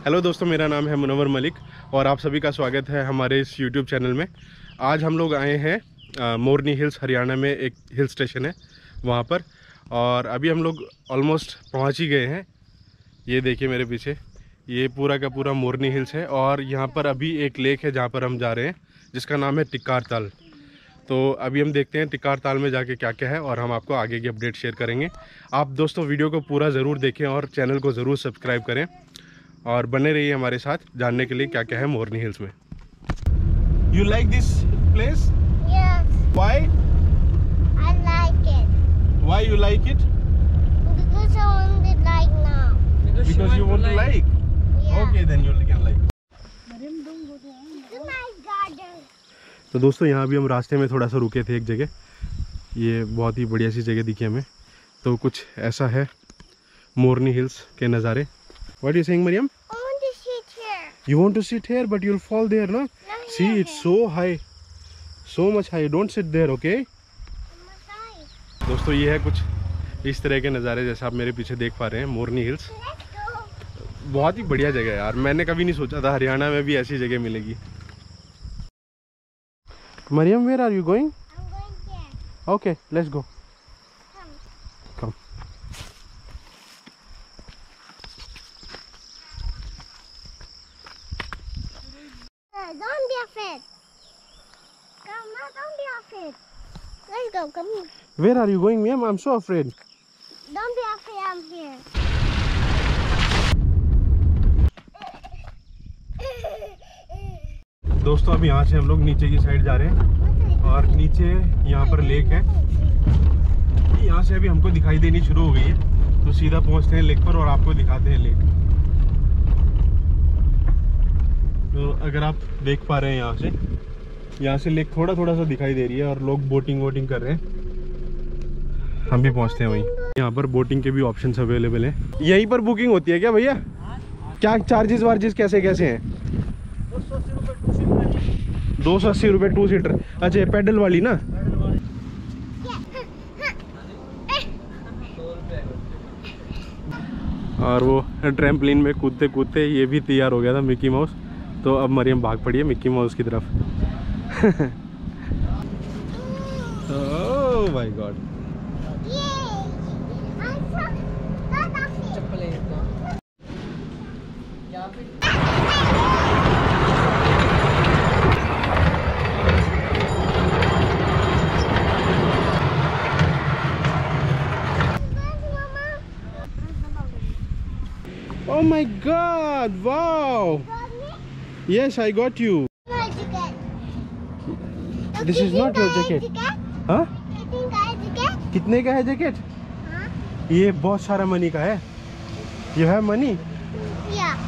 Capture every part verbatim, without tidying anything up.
Hello दोस्तों, मेरा नाम है मुनव्वर मलिक और आप सभी का स्वागत है हमारे इस यूट्यूब चैनल में। आज हम लोग आए हैं मोरनी हिल्स हरियाणा में, एक हिल स्टेशन है वहाँ पर, और अभी हम लोग ऑलमोस्ट पहुँच ही गए हैं। ये देखिए मेरे पीछे, ये पूरा का पूरा मोरनी हिल्स है और यहाँ पर अभी एक लेक है जहाँ पर हम जा रहे हैं, जिसका नाम है टिक्कार ताल। तो अभी हम देखते हैं टिक्कार ताल में जाके क्या क्या है और हम आपको आगे की अपडेट शेयर करेंगे। आप दोस्तों वीडियो को पूरा ज़रूर देखें और चैनल को ज़रूर सब्सक्राइब करें और बने रहिए हमारे साथ जानने के लिए क्या क्या है मोरनी हिल्स में। You like this place? Yes. Why? I like it. Why you like it? Because I want to like now. Because, Because you want to like. Yeah. Okay, then you can like. It's my garden. तो दोस्तों यहाँ भी हम रास्ते में थोड़ा सा रुके थे एक जगह, ये बहुत ही बढ़िया सी जगह दिखी हमें। तो कुछ ऐसा है मोरनी हिल्स के नज़ारे। What are you saying, Mariam? I want to sit here. You want to sit here, but you'll fall there, no? Not See, here. it's so high, so much high. Don't sit there, okay? I'm sorry. दोस्तों ये है कुछ इस तरह के नज़ारे जैसा आप मेरे पीछे देख पा रहे हैं, मोरनी हिल्स। Let's go. बहुत ही बढ़िया जगह है यार, मैंने कभी नहीं सोचा था हरियाणा में भी ऐसी जगह मिलेगी। Maryam, where are you going? I'm going there. Okay, let's go. Come. Come. Uh, don't be afraid. Come now, don't be afraid. Let's go. Come here. Where are you going, ma'am? I'm so afraid. Don't be afraid. I'm here. दोस्तों अब यहाँ से हम लोग नीचे की side जा रहे हैं और नीचे यहाँ पर लेक है। यहाँ से अभी हमको दिखाई देनी शुरू हो गई है, तो सीधा पहुँचते हैं लेक पर और आपको दिखाते हैं लेक। तो अगर आप देख पा रहे हैं यहाँ से यहाँ से लेक थोड़ा थोड़ा सा दिखाई दे रही है और लोग बोटिंग वोटिंग कर रहे हैं। हम भी पहुँचते हैं वहीं। यहाँ पर बोटिंग के भी ऑप्शंस अवेलेबल हैं। यहीं पर बुकिंग होती है क्या भैया? क्या चार्जेस वार्जेस कैसे कैसे हैं? दो सौ अस्सी रुपये टू सीटर। अच्छा, पैडल वाली ना? और वो ट्रैम्पलिन में कूदते कूदते ये भी तैयार हो गया था मिक्की माउस। तो अब मरियम भाग पड़ी है मिक्की माउस की तरफ। Oh my God. Oh my God! Wow! Yes, I got you. This is not your jacket. हाँ? कितने का है जैकेट? ये बहुत सारा मनी का है। You have money? Yeah.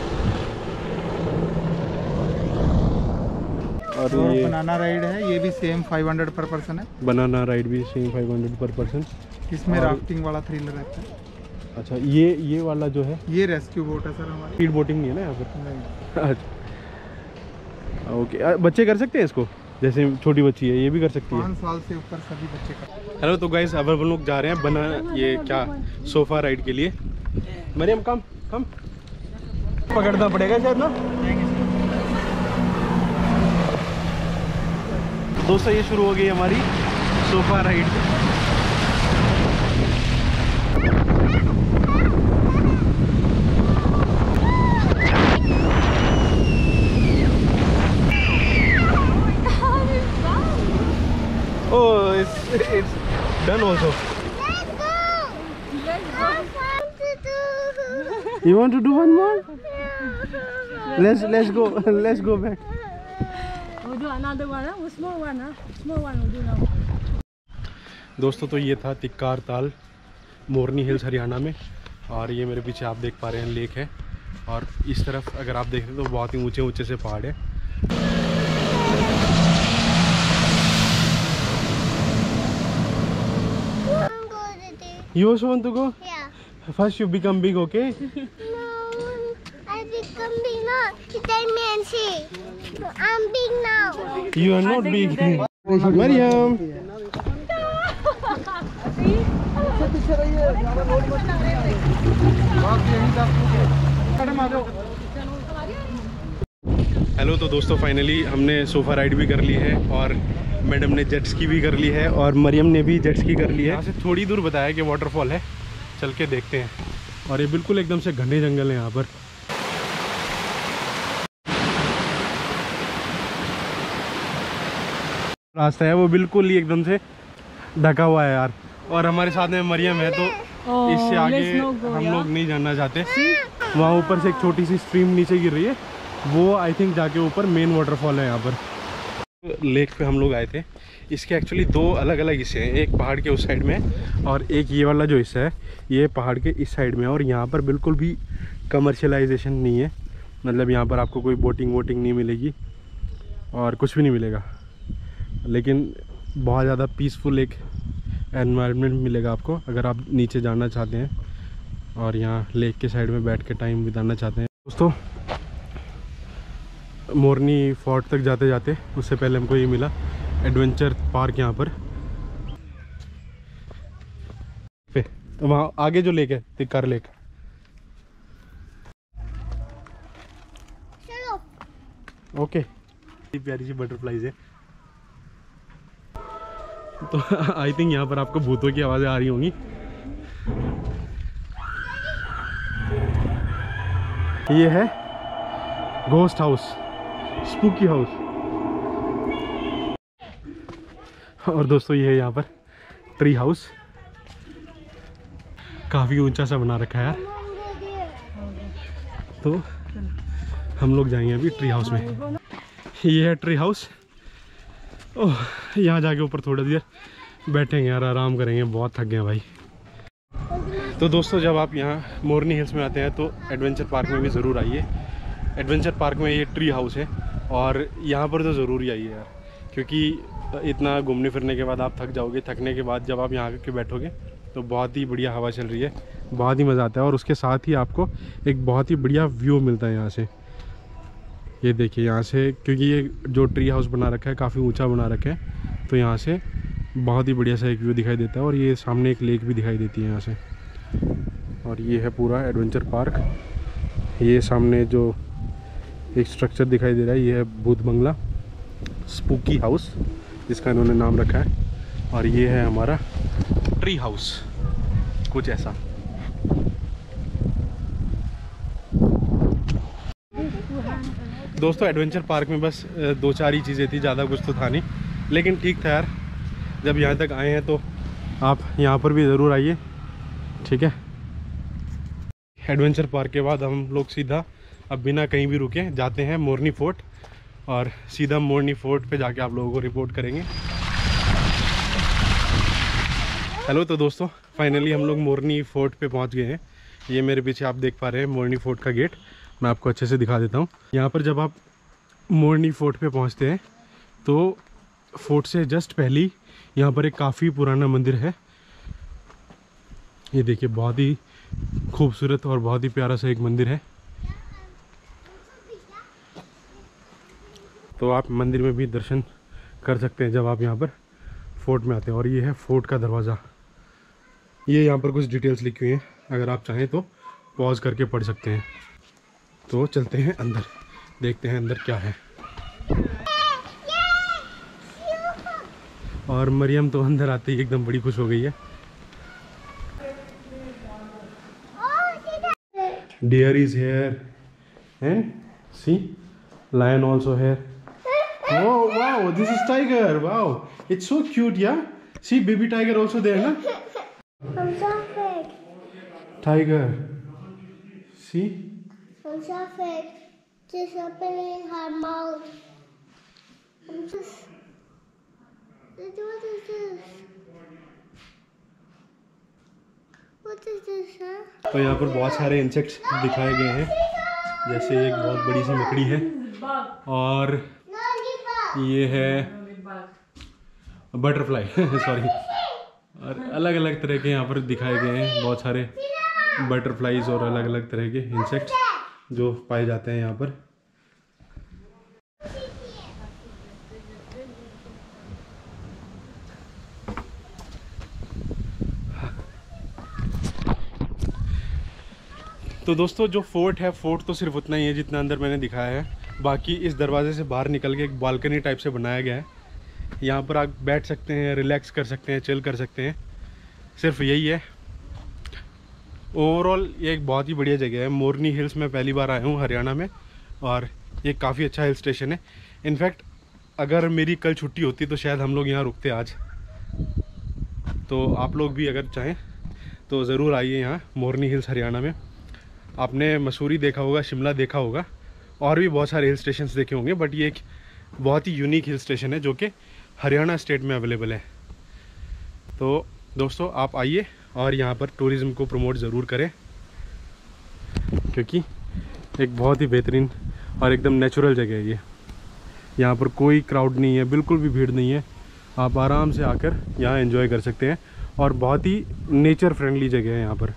और और ये बनाना राइड है, ये भी same five hundred per person है। बनाना राइड भी same five hundred per person. इसमें और- राफ्टिंग वाला थ्रिलर रहता है। अच्छा, ये ये वाला जो है ये रेस्क्यू बोट है सर हमारी। स्पीड बोटिंग नहीं है ना यहाँ पर? नहीं। अच्छा, ओके। बच्चे कर सकते हैं इसको? जैसे छोटी बच्ची है ये भी कर सकती है? पाँच साल से ऊपर सभी बच्चे कर। हेलो, तो गाइस अब हम लोग जा रहे हैं बना ये क्या सोफा राइड के लिए। मरियम कम कम पकड़ना पड़ेगा शायद ना। दोस्तों ये शुरू हो गई हमारी sofa ride. Oh, it's it's done also. Let's go. Let's go. I want to do. You want to do one more? Let's let's go let's go back. We'll do another one, huh? We'll small one, huh? Small one we'll do now. दोस्तों तो ये था टिक्कार ताल मोरनी hills Haryana में, और ये मेरे पीछे आप देख पा रहे हैं लेक है, और इस तरफ अगर आप देख रहे हैं तो बहुत ही ऊंचे ऊंचे से पहाड़ है। You also want to go? Yeah. First you become big, okay? No, I become big now. Take me and see. I'm big now. You are not big. Mariam. पीछे रहिए, ज़्यादा रोड मत कीजिए। आप यहीं तक मैडम आ जाओ। हेलो, तो दोस्तों फाइनली हमने सोफा राइड भी कर ली है और मैडम ने जेट स्की भी कर ली है और मरियम ने भी जेट स्की कर ली है। यहाँ से थोड़ी दूर बताया कि वाटरफॉल है, चल के देखते हैं। और ये बिल्कुल एकदम से घने जंगल है यहाँ पर। रास्ता है वो बिल्कुल ही एकदम से ढका हुआ है यार। और हमारे साथ में मरियम है, तो इससे आगे हम लोग नहीं जाना चाहते। वहाँ ऊपर से एक छोटी सी स्ट्रीम नीचे गिर रही है, वो आई थिंक जाके ऊपर मेन वाटरफॉल है। यहाँ पर लेक पे हम लोग आए थे। इसके एक्चुअली दो अलग अलग हिस्से हैं, एक पहाड़ के उस साइड में और एक ये वाला जो हिस्सा है ये पहाड़ के इस साइड में। और यहाँ पर बिल्कुल भी कमर्शियलाइजेशन नहीं है, मतलब यहाँ पर आपको कोई बोटिंग वोटिंग नहीं मिलेगी और कुछ भी नहीं मिलेगा, लेकिन बहुत ज़्यादा पीसफुल एक एनवायरनमेंट मिलेगा आपको अगर आप नीचे जाना चाहते हैं और यहाँ लेक के साइड में बैठ के टाइम बिताना चाहते हैं। दोस्तों मोरनी फोर्ट तक जाते जाते उससे पहले हमको ये मिला एडवेंचर पार्क यहाँ पर। तो वहाँ आगे जो लेक है तिक्कर लेक। चलो ओके, प्यारी सी बटरफ्लाईज है। तो आई थिंक यहाँ पर आपको भूतों की आवाज़ें आ रही होंगी। ये है घोस्ट हाउस, स्पूकी हाउस। और दोस्तों ये है यहाँ पर ट्री हाउस, काफ़ी ऊंचा सा बना रखा है यार। तो हम लोग जाएंगे अभी ट्री हाउस में। ये है ट्री हाउस। ओह, यहाँ जाके ऊपर थोड़ी देर बैठेंगे यार, आराम करेंगे, बहुत थक गए भाई। तो दोस्तों जब आप यहाँ मोरनी हिल्स में आते हैं तो एडवेंचर पार्क में भी ज़रूर आइए। एडवेंचर पार्क में ये ट्री हाउस है और यहाँ पर तो ज़रूर ही आइए यार, क्योंकि इतना घूमने फिरने के बाद आप थक जाओगे। थकने के बाद जब आप यहाँ के बैठोगे तो बहुत ही बढ़िया हवा चल रही है, बहुत ही मज़ा आता है। और उसके साथ ही आपको एक बहुत ही बढ़िया व्यू मिलता है यहाँ से। ये देखिए यहाँ से, क्योंकि ये जो ट्री हाउस बना रखा है काफ़ी ऊंचा बना रखा है, तो यहाँ से बहुत ही बढ़िया सा एक व्यू दिखाई देता है। और ये सामने एक लेक भी दिखाई देती है यहाँ से। और ये है पूरा एडवेंचर पार्क। ये सामने जो एक स्ट्रक्चर दिखाई दे रहा है ये है भूत बंगला, स्पूकी हाउस जिसका इन्होंने नाम रखा है। और ये है हमारा ट्री हाउस, कुछ ऐसा। दोस्तों एडवेंचर पार्क में बस दो चार ही चीज़ें थी, ज़्यादा कुछ तो था नहीं, लेकिन ठीक था यार। जब यहाँ तक आए हैं तो आप यहाँ पर भी ज़रूर आइए, ठीक है। एडवेंचर पार्क के बाद हम लोग सीधा अब बिना कहीं भी रुके जाते हैं मोरनी फोर्ट, और सीधा मोरनी फोर्ट पे जाके आप लोगों को रिपोर्ट करेंगे। हेलो, तो दोस्तों फाइनली हम लोग मोरनी फोर्ट पे पहुँच गए हैं। ये मेरे पीछे आप देख पा रहे हैं मोरनी फोर्ट का गेट, मैं आपको अच्छे से दिखा देता हूँ। यहाँ पर जब आप मोरनी फोर्ट पे पहुँचते हैं तो फोर्ट से जस्ट पहले यहाँ पर एक काफ़ी पुराना मंदिर है। ये देखिए बहुत ही खूबसूरत और बहुत ही प्यारा सा एक मंदिर है। तो आप मंदिर में भी दर्शन कर सकते हैं जब आप यहाँ पर फोर्ट में आते हैं। और ये है फोर्ट का दरवाज़ा। ये यहाँ पर कुछ डिटेल्स लिखी हुई हैं, अगर आप चाहें तो पॉज करके पढ़ सकते हैं। तो चलते हैं अंदर, देखते हैं अंदर क्या है। और मरियम तो अंदर आते ही एकदम बड़ी खुश हो गई है। Deer is here and see lion also here. Oh wow, this is tiger. Wow, it's so cute, yeah. See baby tiger also there, na? I'm so afraid. Tiger. See? I'm so afraid. She's opening her mouth. I'm just. What is this? What is this, huh? तो यहाँ पर बहुत सारे insects दिखाए गए हैं, जैसे एक बहुत बड़ी सी मकड़ी है और ये है बटरफ्लाई सॉरी। और अलग अलग तरह के यहाँ पर दिखाए गए हैं बहुत सारे बटरफ्लाईज और अलग अलग तरह के इंसेक्ट्स जो पाए जाते हैं यहाँ पर। तो दोस्तों जो फोर्ट है, फोर्ट तो सिर्फ उतना ही है जितना अंदर मैंने दिखाया है। बाकी इस दरवाजे से बाहर निकल के एक बालकनी टाइप से बनाया गया है। यहाँ पर आप बैठ सकते हैं, रिलैक्स कर सकते हैं, चिल कर सकते हैं, सिर्फ यही है। ओवरऑल ये एक बहुत ही बढ़िया जगह है। मोरनी हिल्स में पहली बार आया हूँ हरियाणा में, और ये काफ़ी अच्छा हिल स्टेशन है। इनफैक्ट अगर मेरी कल छुट्टी होती तो शायद हम लोग यहाँ रुकते आज। तो आप लोग भी अगर चाहें तो ज़रूर आइए यहाँ मोरनी हिल्स हरियाणा में। आपने मसूरी देखा होगा, शिमला देखा होगा, और भी बहुत सारे हिल स्टेशंस देखे होंगे, बट ये एक बहुत ही यूनिक हिल स्टेशन है जो कि हरियाणा स्टेट में अवेलेबल है। तो दोस्तों आप आइए और यहाँ पर टूरिज़्म को प्रमोट ज़रूर करें, क्योंकि एक बहुत ही बेहतरीन और एकदम नेचुरल जगह है ये। यहाँ पर कोई क्राउड नहीं है, बिल्कुल भी भीड़ नहीं है। आप आराम से आकर यहाँ एंजॉय कर सकते हैं, और बहुत ही नेचर फ्रेंडली जगह है यहाँ पर।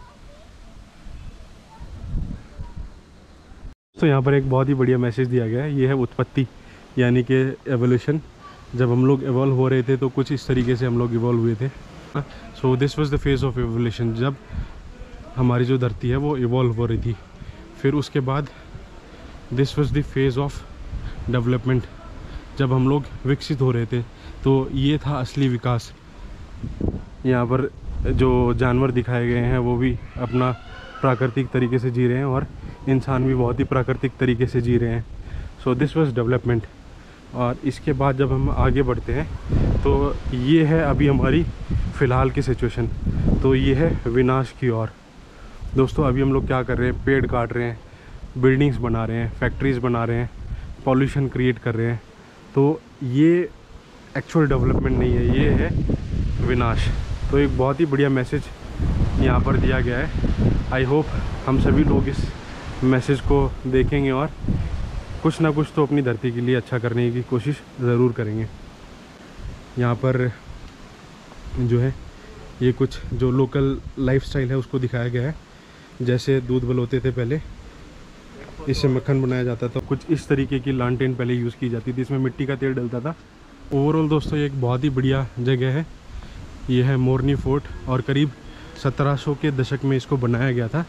तो यहाँ पर एक बहुत ही बढ़िया मैसेज दिया गया है, ये है उत्पत्ति, यानी कि एवोल्यूशन। जब हम लोग इवॉल्व हो रहे थे तो कुछ इस तरीके से हम लोग इवॉल्व हुए थे। So this was the phase of evolution, जब हमारी जो धरती है वो इवॉल्व हो रही थी। फिर उसके बाद this was the phase of development, जब हम लोग विकसित हो रहे थे। तो ये था असली विकास। यहाँ पर जो जानवर दिखाए गए हैं वो भी अपना प्राकृतिक तरीके से जी रहे हैं, और इंसान भी बहुत ही प्राकृतिक तरीके से जी रहे हैं। So this was development. और इसके बाद जब हम आगे बढ़ते हैं तो ये है अभी हमारी फ़िलहाल की सिचुएशन। तो ये है विनाश की ओर। दोस्तों अभी हम लोग क्या कर रहे हैं, पेड़ काट रहे हैं, बिल्डिंग्स बना रहे हैं, फैक्ट्रीज़ बना रहे हैं, पॉल्यूशन क्रिएट कर रहे हैं। तो ये एक्चुअल डेवलपमेंट नहीं है, ये है विनाश। तो एक बहुत ही बढ़िया मैसेज यहाँ पर दिया गया है। आई होप हम सभी लोग इस मैसेज को देखेंगे और कुछ ना कुछ तो अपनी धरती के लिए अच्छा करने की कोशिश ज़रूर करेंगे। यहाँ पर जो है ये कुछ जो लोकल लाइफस्टाइल है उसको दिखाया गया है। जैसे दूध बलोते थे पहले, इससे मक्खन बनाया जाता था। कुछ इस तरीके की लालटेन पहले यूज़ की जाती थी, इसमें मिट्टी का तेल डलता था। ओवरऑल दोस्तों ये एक बहुत ही बढ़िया जगह है। ये है मोरनी फोर्ट, और करीब सत्रह सौ के दशक में इसको बनाया गया था।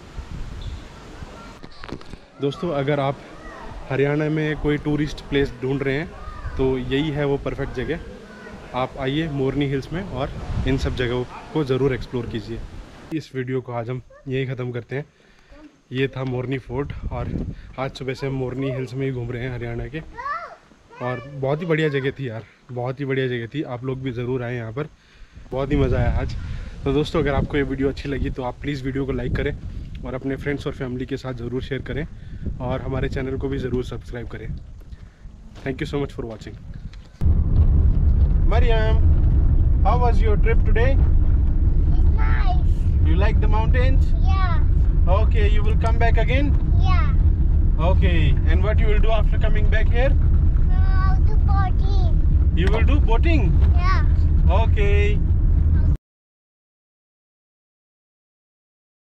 दोस्तों अगर आप हरियाणा में कोई टूरिस्ट प्लेस ढूंढ रहे हैं तो यही है वो परफेक्ट जगह। आप आइए मोरनी हिल्स में और इन सब जगहों को ज़रूर एक्सप्लोर कीजिए। इस वीडियो को आज हम यही ख़त्म करते हैं। ये था मोरनी फोर्ट, और आज सुबह से हम मोरनी हिल्स में ही घूम रहे हैं हरियाणा के। और बहुत ही बढ़िया जगह थी यार, बहुत ही बढ़िया जगह थी। आप लोग भी ज़रूर आएँ यहाँ पर, बहुत ही मज़ा आया आज। तो दोस्तों अगर आपको ये वीडियो अच्छी लगी तो आप प्लीज़ वीडियो को लाइक करें और अपने फ्रेंड्स और फैमिली के साथ ज़रूर शेयर करें, और हमारे चैनल को भी ज़रूर सब्सक्राइब करें। Thank you so much for watching. Mariam, how was your trip today? It's nice. You like the mountains? Yeah. Okay, you will come back again? Yeah. Okay, and what you will do after coming back here? Now to party. You will do boating? Yeah. Okay.